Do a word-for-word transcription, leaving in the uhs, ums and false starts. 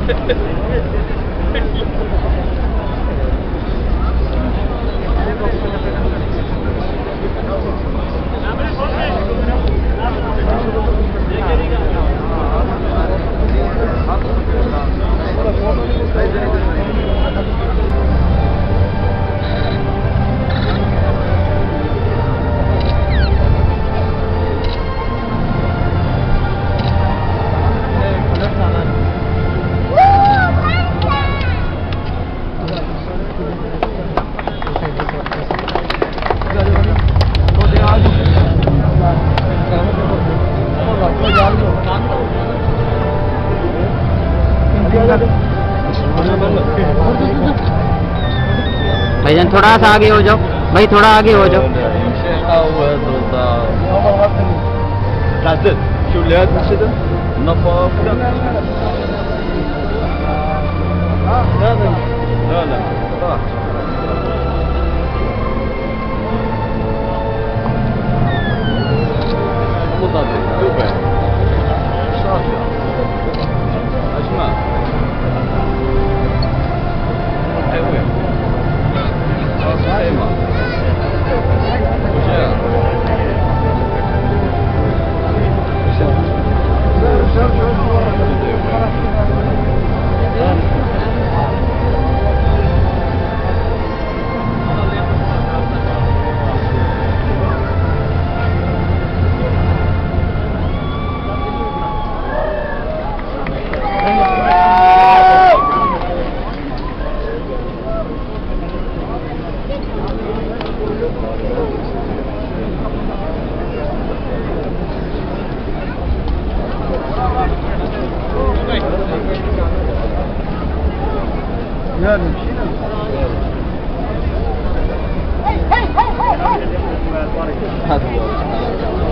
भाईजान थोड़ा सा आगे हो जाओ, भाई थोड़ा आगे हो जाओ। شو اللي هذا كده نفاق لا لا لا لا راح مضادة دوبه شاطئ أجمع أيوة أيوة وجاء هذا هو